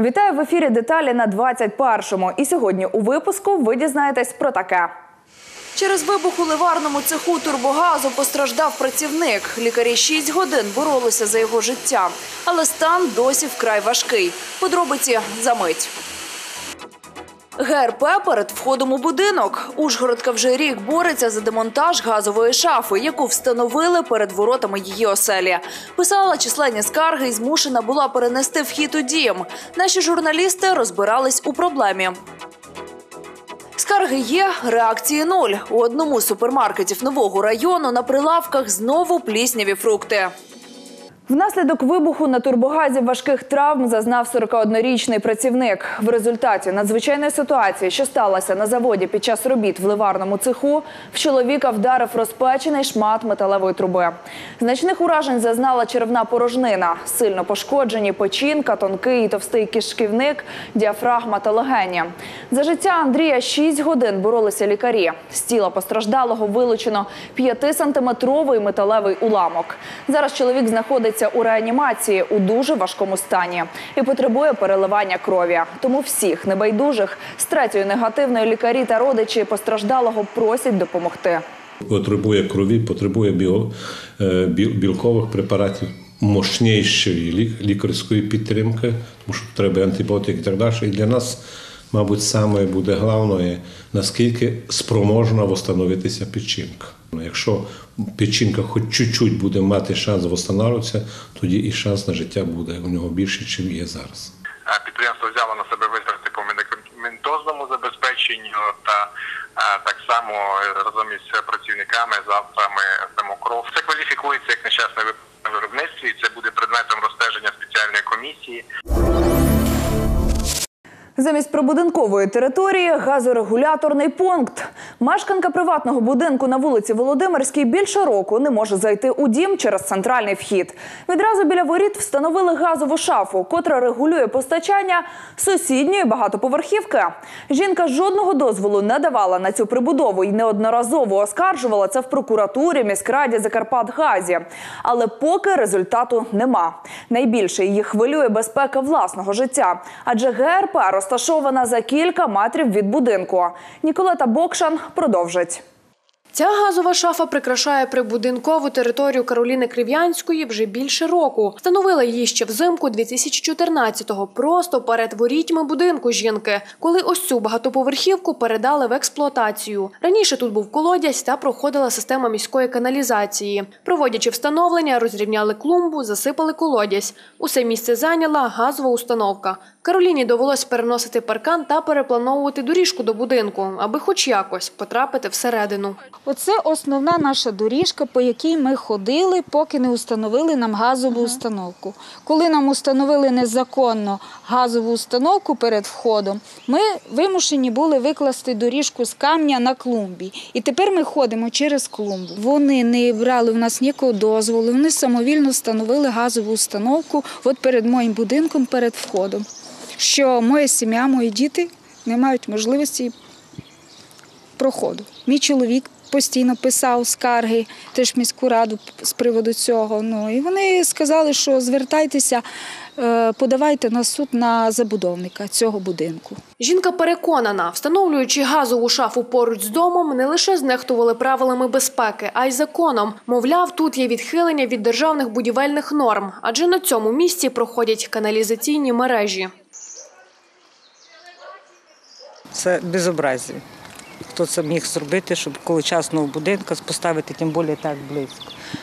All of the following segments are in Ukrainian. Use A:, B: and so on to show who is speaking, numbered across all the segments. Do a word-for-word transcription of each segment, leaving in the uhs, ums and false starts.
A: Вітаю в ефірі «Деталі» на двадцять першому. І сьогодні у випуску ви дізнаєтесь про таке. Через вибух у ливарному цеху «Турбогазу» постраждав працівник. Лікарі шість годин боролися за його життя. Але стан досі вкрай важкий. Подробиці за мить. ге ер пе перед входом у будинок. Ужгородка вже рік бореться за демонтаж газової шафи, яку встановили перед воротами її оселі. Писала численні скарги і змушена була перенести вхід у дім. Наші журналісти розбирались у проблемі. Скарги є, реакції нуль. У одному з супермаркетів нового району на прилавках знову плісняві фрукти. Внаслідок вибуху на «Турбогазі» важких травм зазнав сорокаоднорічний працівник. В результаті надзвичайної ситуації, що сталося на заводі під час робіт в ливарному цеху, в чоловіка вдарив розпечений шмат металевої труби. Значних уражень зазнала черевна порожнина, сильно пошкоджені печінка, тонкий і товстий кишківник, діафрагма та легені. За життя Андрія шість годин боролися лікарі. З тіла постраждалого вилучено п'ятисантиметровий металевий уламок. Зараз чоловік знаходиться у реанімації у дуже важкому стані і потребує переливання крові. Тому всіх небайдужих з третьої негативної лікарі та родичі постраждалого просять допомогти.
B: Потребує крові, потребує біо, білкових препаратів, мощнішої лікарської підтримки, тому що треба антибіотики і так далі. І для нас, мабуть, саме буде головне, наскільки спроможна встановитися печінка. Якщо печінка хоч чуть-чуть буде мати шанс встановитися, тоді і шанс на життя буде у нього більше, ніж є зараз.
C: Підприємство взяло на себе витрати по медикаментозному забезпеченню та так само разом із працівниками завтра ми здамо кров. Це кваліфікується як нещасне виробництво і це буде предметом розстеження спеціальної комісії.
A: Замість прибудинкової території – газорегуляторний пункт. Мешканка приватного будинку на вулиці Володимирській більше року не може зайти у дім через центральний вхід. Відразу біля воріт встановили газову шафу, котра регулює постачання сусідньої багатоповерхівки. Жінка жодного дозволу не давала на цю прибудову і неодноразово оскаржувала це в прокуратурі, міськраді, Закарпатгазі. Але поки результату нема. Найбільше її хвилює безпека власного життя, адже ге ер пе розташована за кілька метрів від будинку. Ніколета Бокшан продовжить.
D: Ця газова шафа прикрашає прибудинкову територію Кароліни Крив'янської вже більше року. Встановили її ще взимку дві тисячі чотирнадцятого, просто перед ворітьми будинку жінки, коли ось цю багатоповерхівку передали в експлуатацію. Раніше тут був колодязь та проходила система міської каналізації. Проводячи встановлення, розрівняли клумбу, засипали колодязь. Усе місце зайняла газова установка. Кароліні довелось переносити паркан та переплановувати доріжку до будинку, аби хоч якось потрапити всередину.
E: Оце основна наша доріжка, по якій ми ходили, поки не установили нам газову установку. Коли нам установили незаконно газову установку перед входом, ми вимушені були викласти доріжку з камня на клумбі. І тепер ми ходимо через клумбу. Вони не брали в нас ніякого дозволу, вони самовільно встановили газову установку от перед моїм будинком, перед входом. Що моя сім'я, мої діти не мають можливості проходу. Мій чоловік постійно писав скарги, теж в міську раду з приводу цього. Ну, і вони сказали, що звертайтеся, подавайте на суд на забудовника цього будинку.
D: Жінка переконана, встановлюючи газову шафу поруч з домом, не лише знехтували правилами безпеки, а й законом. Мовляв, тут є відхилення від державних будівельних норм, адже на цьому місці проходять каналізаційні мережі.
F: Це безобразие. Хто це міг зробити, щоб коло частного будинку поставити, тим більше так близько.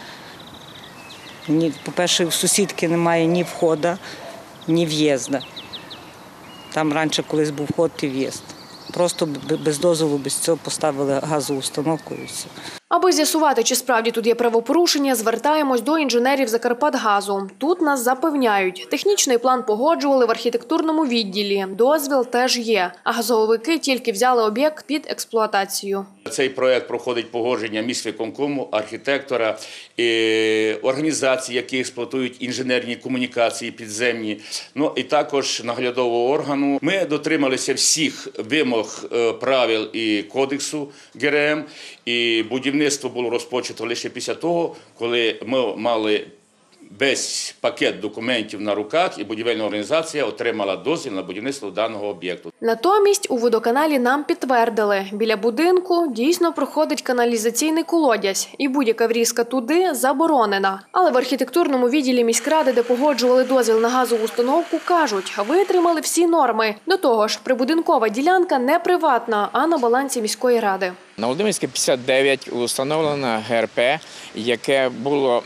F: По-перше, в сусідки немає ні входу, ні в'їзду. Там раніше колись був вход і в'їзд. Просто без дозволу, без цього поставили газову установку і все.
D: Аби з'ясувати, чи справді тут є правопорушення, звертаємось до інженерів Закарпатгазу. Тут нас запевняють, технічний план погоджували в архітектурному відділі, дозвіл теж є, а газовики тільки взяли об'єкт під експлуатацію.
G: Цей проект проходить погодження міськвиконкому, архітектора, організацій, які експлуатують інженерні комунікації підземні, ну і також наглядового органу. Ми дотрималися всіх вимог правил і кодексу ге ер ем, і будівництво було розпочато лише після того, коли ми мали без пакет документів на руках, і будівельна організація отримала дозвіл на будівництво даного об'єкту.
D: Натомість у водоканалі нам підтвердили, біля будинку дійсно проходить каналізаційний колодязь, і будь-яка врізка туди заборонена. Але в архітектурному відділі міськради, де погоджували дозвіл на газову установку, кажуть, витримали всі норми. До того ж, прибудинкова ділянка не приватна, а на балансі міської ради.
H: На Володимирській п'ятдесят дев'ять установлено Ге Ер Пе, яке було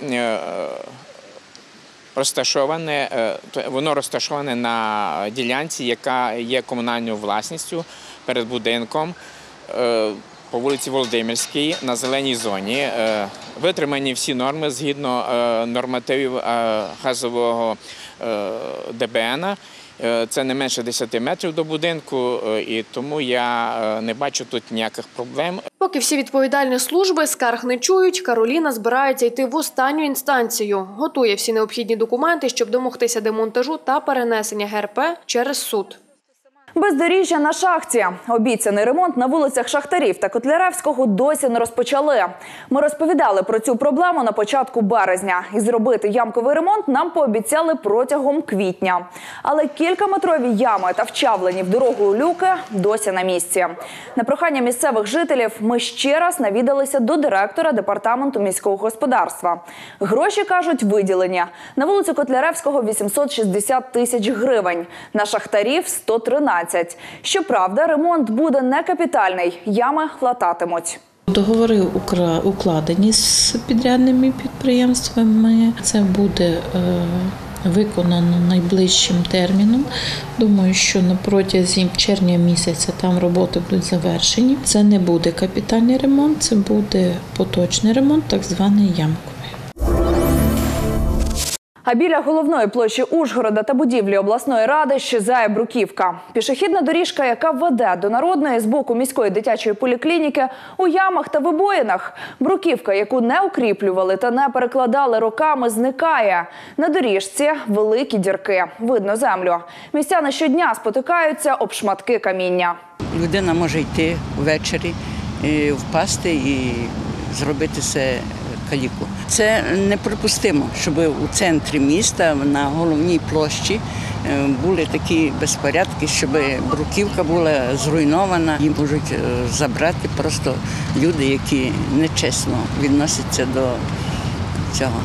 H: розташоване, воно розташоване на ділянці, яка є комунальною власністю перед будинком по вулиці Володимирській на зеленій зоні. Витримані всі норми згідно нормативів газового Де Бе Ена. Це не менше десяти метрів до будинку, і тому я не бачу тут ніяких проблем.
D: Поки всі відповідальні служби скарг не чують, Кароліна збирається йти в останню інстанцію. Готує всі необхідні документи, щоб домогтися демонтажу та перенесення Ге Ер Пе через суд.
A: Бездоріжжя на шахті. Обіцяний ремонт на вулицях Шахтарів та Котляревського досі не розпочали. Ми розповідали про цю проблему на початку березня. І зробити ямковий ремонт нам пообіцяли протягом квітня. Але кількаметрові ями та вчавлені в дорогу люки досі на місці. На прохання місцевих жителів ми ще раз навідалися до директора департаменту міського господарства. Гроші, кажуть, виділені. На вулицю Котляревського вісімсот шістдесят тисяч гривень, на Шахтарів – сто тринадцять. Щоправда, ремонт буде не капітальний, ями лататимуть.
I: Договори укладені з підрядними підприємствами. Це буде виконано найближчим терміном. Думаю, що на протязі червня місяця там роботи будуть завершені. Це не буде капітальний ремонт, це буде поточний ремонт, так званий ямковий.
A: А біля головної площі Ужгорода та будівлі обласної ради щезає бруківка. Пішохідна доріжка, яка веде до Народної з боку міської дитячої поліклініки, у ямах та вибоїнах. Бруківка, яку не укріплювали та не перекладали роками, зникає. На доріжці великі дірки. Видно землю. Містяни щодня спотикаються об шматки каміння.
J: Людина може йти ввечері, впасти і зробити це каліку. Це неприпустимо, щоб у центрі міста, на головній площі, були такі безпорядки, щоб бруківка була зруйнована. Їм можуть забрати просто люди, які нечесно відносяться до цього.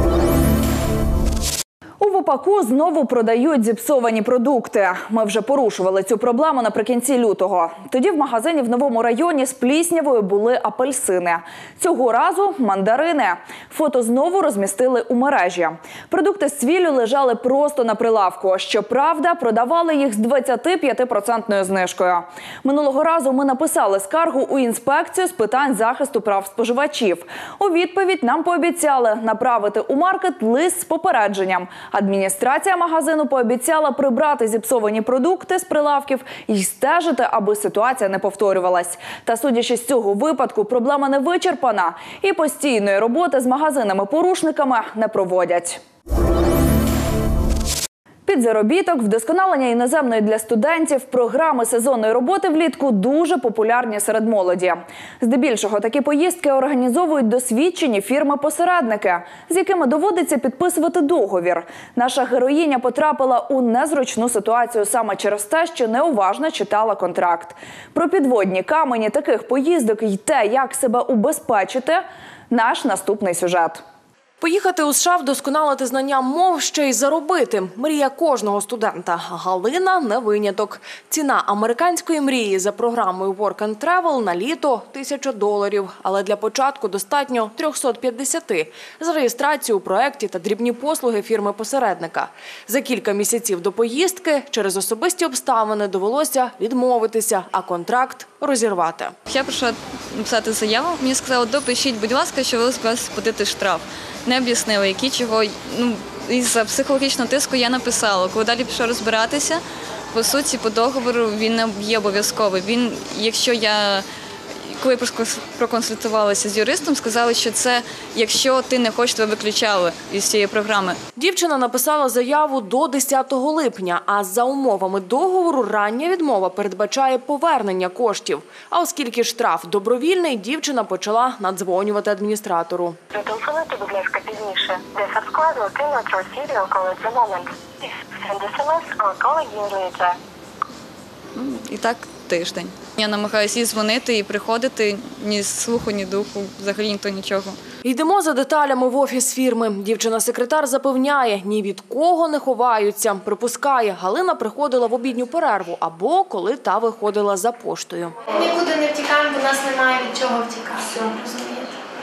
A: У ВОПАКу знову продають зіпсовані продукти. Ми вже порушували цю проблему наприкінці лютого. Тоді в магазині в Новому районі з пліснявою були апельсини. Цього разу – мандарини. Фото знову розмістили у мережі. Продукти з цвіллю лежали просто на прилавку. Щоправда, продавали їх з двадцятип'ятипроцентною знижкою. Минулого разу ми написали скаргу у інспекцію з питань захисту прав споживачів. У відповідь нам пообіцяли направити у маркет лист з попередженням. Адміністрація магазину пообіцяла прибрати зіпсовані продукти з прилавків і стежити, аби ситуація не повторювалась. Та судячи з цього випадку, проблема не вичерпана і постійної роботи з магазинами-порушниками не проводять. Підзаробіток, вдосконалення іноземної для студентів, програми сезонної роботи влітку дуже популярні серед молоді. Здебільшого такі поїздки організовують досвідчені фірми-посередники, з якими доводиться підписувати договір. Наша героїня потрапила у незручну ситуацію саме через те, що неуважно читала контракт. Про підводні камені таких поїздок і те, як себе убезпечити – наш наступний сюжет.
K: Поїхати у США, вдосконалити знання мов, ще й заробити. Мрія кожного студента. Галина – не виняток. Ціна американської мрії за програмою Work and Travel на літо – тисяча доларів. Але для початку достатньо трьохсот п'ятдесяти за реєстрацію у проєкті та дрібні послуги фірми-посередника. За кілька місяців до поїздки через особисті обставини довелося відмовитися, а контракт розірвати.
L: Я прийшла написати заяву, мені сказали, допишіть, будь ласка, що ви збираєтесь сплатити штраф. Не об'яснили, які чого. Ну, із-за психологічного тиску я написала. Коли далі пішла розбиратися, по суті, по договору він не є обов'язковий. Він, якщо я, коли проконсультувалася з юристом, сказали, що це, якщо ти не хочеш, тебе виключали із цієї програми.
K: Дівчина написала заяву до десятого липня, а за умовами договору рання відмова передбачає повернення коштів. А оскільки штраф добровільний, дівчина почала наддзвонювати адміністратору.
M: Зателефонуйте, будь ласка, пізніше. The subscriber cannot receive your call at the moment. Send S M S or call again later.
L: І так тиждень. Я намагаюся їй дзвонити і приходити, ні слуху, ні духу, взагалі ніхто нічого.
K: Йдемо за деталями в офіс фірми. Дівчина-секретар запевняє, ні від кого не ховаються. Припускає, Галина приходила в обідню перерву або коли та виходила за поштою.
N: Нікуди не втікаємо, бо нас немає від чого втікати, розумієте?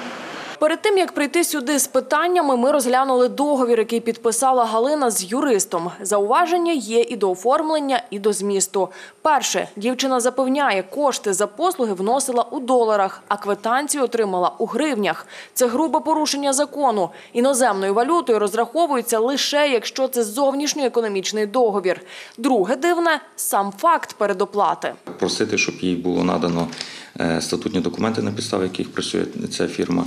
K: Перед тим, як прийти сюди з питаннями, ми розглянули договір, який підписала Галина з юристом. Зауваження є і до оформлення, і до змісту. Перше, дівчина запевняє, кошти за послуги вносила у доларах, а квитанцію отримала у гривнях. Це грубе порушення закону. Іноземною валютою розраховуються лише, якщо це зовнішньоекономічний договір. Друге дивне – сам факт передоплати.
O: Просити, щоб їй було надано статутні документи, на підставі яких працює ця фірма.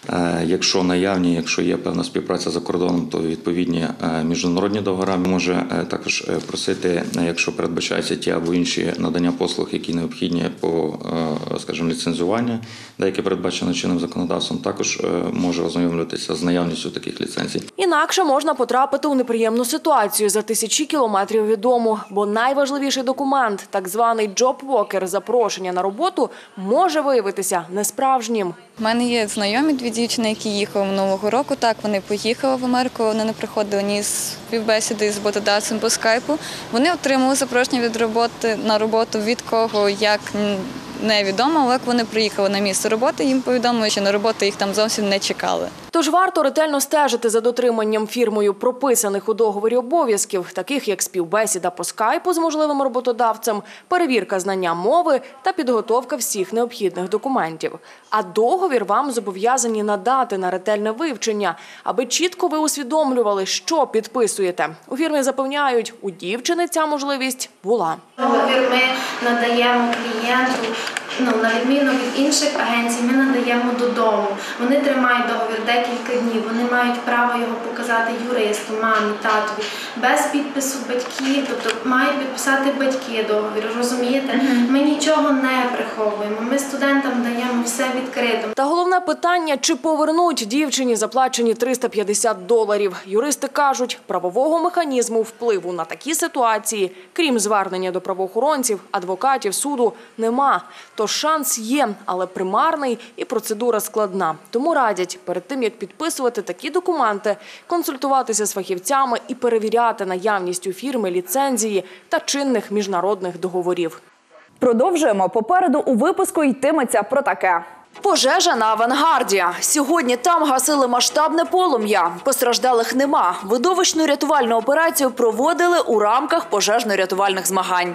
O: Якщо наявні, якщо є певна співпраця за кордоном, то відповідні міжнародні договори. Може також просити, якщо передбачаються ті або інші надання послуг, які необхідні по, скажімо, ліцензуванню, деяке передбачено чинним законодавством, також може ознайомлюватися з наявністю таких ліцензій.
K: Інакше можна потрапити у неприємну ситуацію за тисячі кілометрів від дому, бо найважливіший документ, так званий джоб-вокер, запрошення на роботу, може виявитися несправжнім.
L: У мене є знайомі дві дівчини, які їхали минулого року. Так, вони поїхали в Америку, вони не приходили ні з співбесіди з роботодавцем по скайпу. Вони отримали запрошення від роботи на роботу від кого, як невідомо, але як вони приїхали на місце роботи, їм повідомили, що на роботу їх там зовсім не чекали.
K: Тож варто ретельно стежити за дотриманням фірмою прописаних у договорі обов'язків, таких як співбесіда по скайпу з можливим роботодавцем, перевірка знання мови та підготовка всіх необхідних документів. А договір вам зобов'язані надати на ретельне вивчення, аби чітко ви усвідомлювали, що підписуєте. У фірмі запевняють, у дівчини ця можливість була.
N: Договір ми надаємо клієнту, ну, на відміну від інших агенцій, ми надаємо додому. Вони тримають договір декілька днів, вони мають право його показати юристу, мамі, татові, без підпису батьків, тобто мають підписати батьки договір, розумієте? Mm-hmm. Ми нічого не приховуємо, ми студентам даємо все відкрито.
K: Та головне питання, чи повернуть дівчині заплачені триста п'ятдесят доларів. Юристи кажуть, правового механізму впливу на такі ситуації, крім звернення до правоохоронців, адвокатів, суду, нема. Тож шанс є, але примарний і процедура складна. Тому радять, перед тим, як підписувати такі документи, консультуватися з фахівцями і перевіряти наявність у фірми ліцензії та чинних міжнародних договорів.
A: Продовжуємо. Попереду у випуску йтиметься про таке.
K: Пожежа на авангарді. Сьогодні там гасили масштабне полум'я. Постраждалих нема. Видовищну рятувальну операцію проводили у рамках пожежно-рятувальних змагань.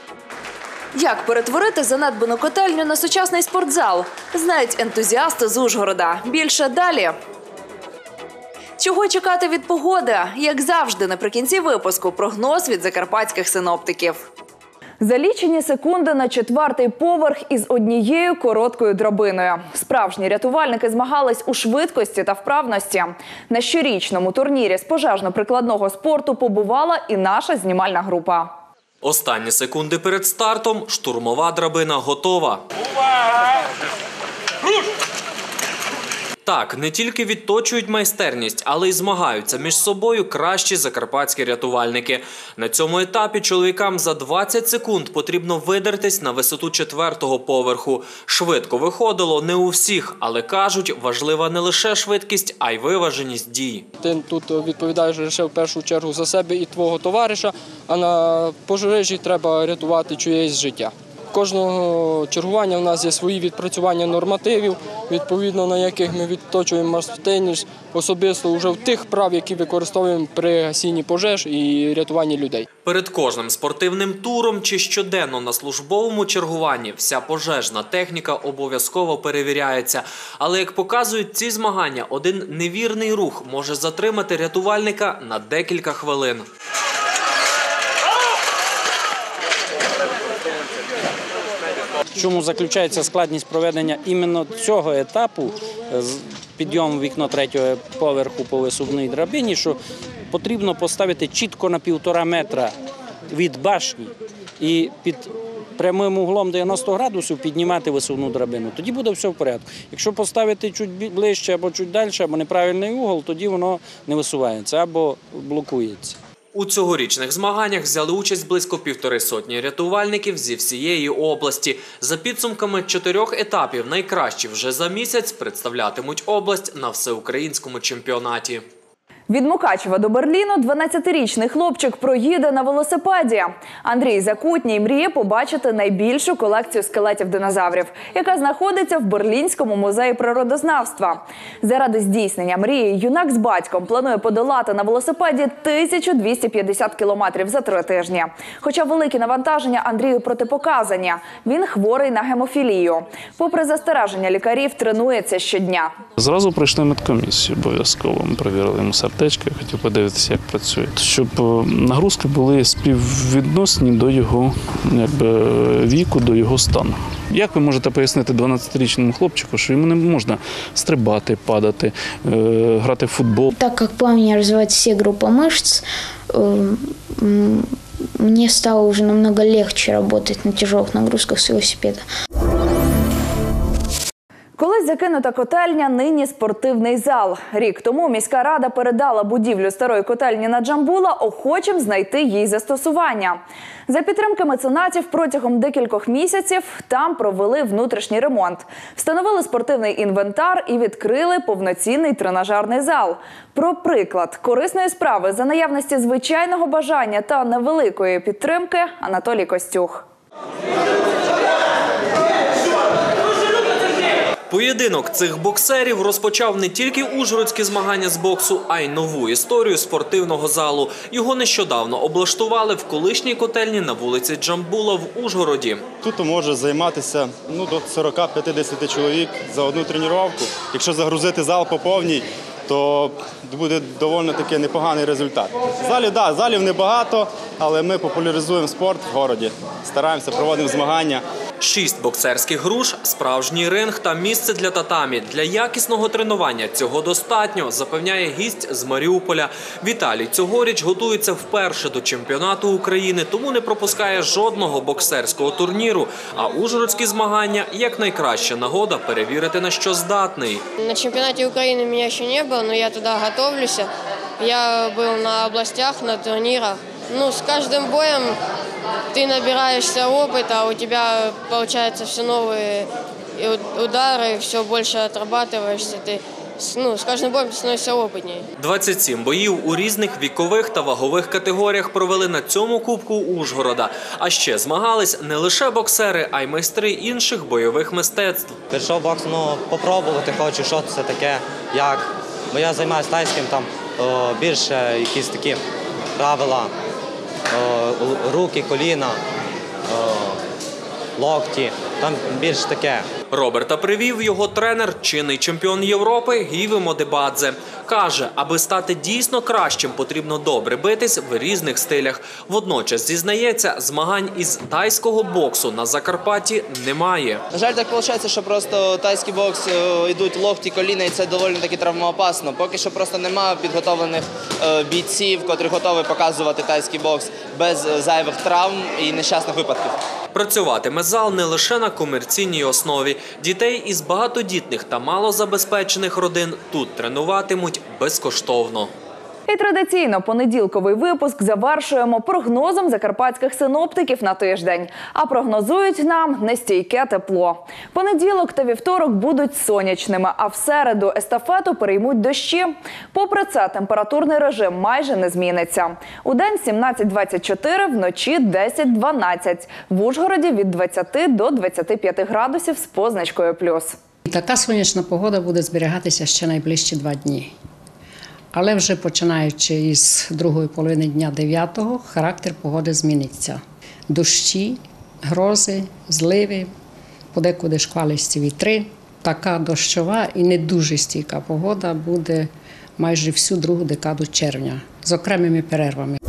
K: Як перетворити занедбану котельню на сучасний спортзал? Знають ентузіасти з Ужгорода. Більше далі. Чого чекати від погоди? Як завжди, наприкінці випуску прогноз від закарпатських синоптиків.
A: За лічені секунди на четвертий поверх із однією короткою драбиною. Справжні рятувальники змагались у швидкості та вправності. На щорічному турнірі з пожежно-прикладного спорту побувала і наша знімальна група.
P: Останні секунди перед стартом штурмова драбина готова.
Q: Увага! Руш!
P: Так, не тільки відточують майстерність, але й змагаються між собою кращі закарпатські рятувальники. На цьому етапі чоловікам за двадцять секунд потрібно видертись на висоту четвертого поверху. Швидко виходило не у всіх, але кажуть, важлива не лише швидкість, а й виваженість дій.
Q: Ти тут відповідаєш лише в першу чергу за себе і твого товариша, а на пожежі треба рятувати чиєсь життя. Кожного чергування у нас є свої відпрацювання нормативів, відповідно на яких ми відточуємо майстерність особисто вже в тих прав, які використовуємо при гасінні пожеж і рятуванні людей.
P: Перед кожним спортивним туром чи щоденно на службовому чергуванні вся пожежна техніка обов'язково перевіряється. Але, як показують ці змагання, один невірний рух може затримати рятувальника на декілька хвилин.
R: В чому заключається складність проведення іменно цього етапу, підйому вікна третього поверху по висувній драбині, що потрібно поставити чітко на півтора метра від башні і під прямим углом дев'яносто градусів піднімати висувну драбину. Тоді буде все в порядку. Якщо поставити чуть ближче або чуть далі, або неправильний угол, тоді воно не висувається або блокується.
P: У цьогорічних змаганнях взяли участь близько півтори сотні рятувальників зі всієї області. За підсумками чотирьох етапів найкращі вже за місяць представлятимуть область на всеукраїнському чемпіонаті.
A: Від Мукачева до Берліну дванадцятирічний хлопчик проїде на велосипеді. Андрій Закутній мріє побачити найбільшу колекцію скелетів динозаврів, яка знаходиться в Берлінському музеї природознавства. Заради здійснення мрії юнак з батьком планує подолати на велосипеді тисячу двісті п'ятдесят кілометрів за три тижні. Хоча великі навантаження Андрію протипоказані. Він хворий на гемофілію. Попри застереження лікарів, тренується щодня.
S: Зразу пройшли медкомісію обов'язково. Ми перевірили йому сердечко, хотів подивитися, як працює. Щоб нагрузки були співвідносні до його якби, віку, до його стану. Як ви можете пояснити дванадцятирічному хлопчику, що йому не можна стрибати, падати, грати в футбол?
T: Так як план мене розвивати всі групи мишць, мені стало вже намного легче працювати на тяжелих нагрузках з велосипеда.
A: Колись закинута котельня, нині спортивний зал. Рік тому міська рада передала будівлю старої котельні на Джамбула охочим знайти їй застосування. За підтримки меценатів протягом декількох місяців там провели внутрішній ремонт. Встановили спортивний інвентар і відкрили повноцінний тренажерний зал. Про приклад корисної справи за наявності звичайного бажання та невеликої підтримки Анатолій Костюх.
P: Поєдинок цих боксерів розпочав не тільки ужгородські змагання з боксу, а й нову історію спортивного залу. Його нещодавно облаштували в колишній котельні на вулиці Джамбула в Ужгороді.
U: Тут може займатися ну, до сорока-п'ятдесяти чоловік за одну тренування. Якщо загрузити зал по повній, то буде доволі таки непоганий результат. Залів, да, залів небагато, але ми популяризуємо спорт в городі, стараємося, проводимо змагання.
P: Шість боксерських груш, справжній ринг та місце для татамі. Для якісного тренування цього достатньо, запевняє гість з Маріуполя. Віталій цьогоріч готується вперше до чемпіонату України, тому не пропускає жодного боксерського турніру. А ужгородські змагання – як найкраща нагода перевірити, на що здатний.
V: На чемпіонаті України мене ще не було, але я туди готуюся. Я був на областях, на турнірах. Ну, з кожним боєм ты набираешься опыта, у тебя получается все новые удары, все больше отрабатываешься, ты ну, с каждым боем становишься опытнее.
P: двадцять сім боїв у різних вікових та вагових категоріях провели на цьому Кубку Ужгорода. А ще змагались не лише боксери, а й майстри інших бойових мистецтв.
W: Прийшов бокс, ну, попробувати хочу, що це таке, як. Бо я займаюся тайським, там о, більше якісь такі правила. Руки, коліна, локті, там більш таке.
P: Роберта привів його тренер, чинний чемпіон Європи Гіве Модебадзе. Каже, аби стати дійсно кращим, потрібно добре битись в різних стилях. Водночас, зізнається, змагань із тайського боксу на Закарпатті немає.
X: На жаль, так виходить, що просто тайський бокс, йдуть локті, коліна, і це доволі таки травмоопасно. Поки що просто немає підготовлених бійців, котрі готові показувати тайський бокс без зайвих травм і нещасних випадків.
P: Працюватиме зал не лише на комерційній основі. Дітей із багатодітних та малозабезпечених родин тут тренуватимуть безкоштовно.
A: І традиційно понеділковий випуск завершуємо прогнозом закарпатських синоптиків на тиждень. А прогнозують нам нестійке тепло. Понеділок та вівторок будуть сонячними, а в середу естафету переймуть дощі. Попри це, температурний режим майже не зміниться. Удень сімнадцять - двадцять чотири, вночі десять - дванадцять. В Ужгороді від двадцяти до двадцяти п'яти градусів з позначкою плюс.
Y: Така сонячна погода буде зберігатися ще найближчі два дні. Але вже починаючи із другої половини дня дев'ятого, характер погоди зміниться. Дощі, грози, зливи, подекуди шквалисті вітри. Така дощова і не дуже стійка погода буде майже всю другу декаду червня з окремими перервами.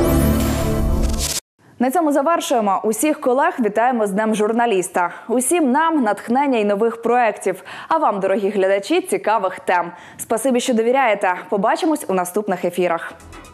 A: На цьому завершуємо. Усіх колег вітаємо з Днем журналіста. Усім нам натхнення й нових проєктів. А вам, дорогі глядачі, цікавих тем. Спасибі, що довіряєте. Побачимось у наступних ефірах.